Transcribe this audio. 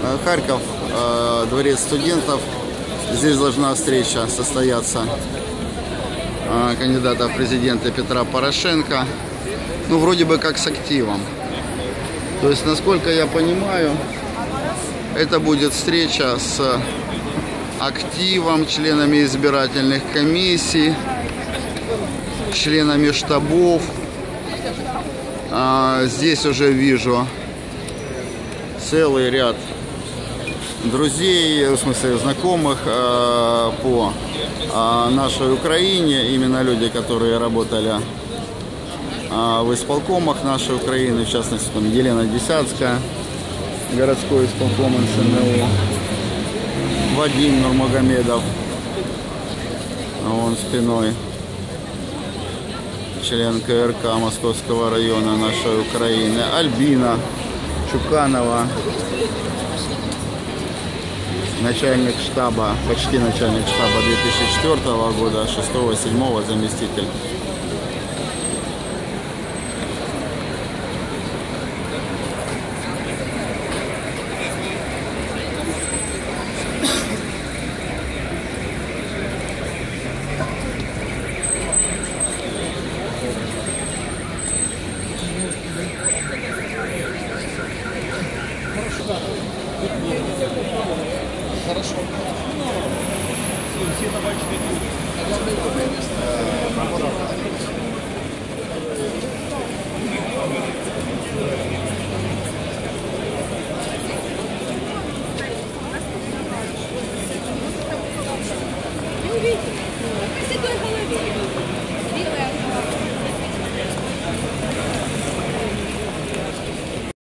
Харьков, дворец студентов. Здесь должна встреча состояться кандидата в президенты Петра Порошенко. Ну, вроде бы как с активом. То есть, насколько я понимаю, это будет встреча с активом, членами избирательных комиссий, членами штабов. Здесь уже вижу целый ряд друзей, в смысле знакомых по нашей Украине, именно люди, которые работали в исполкомах нашей Украины, в частности, там Елена Десятская, городской исполком НСНУ, Вадим Нурмагомедов, он спиной, член КРК Московского района нашей Украины, Альбина Чуканова, начальник штаба, почти начальник штаба 2004 года, 6-7 заместитель. Хорошо.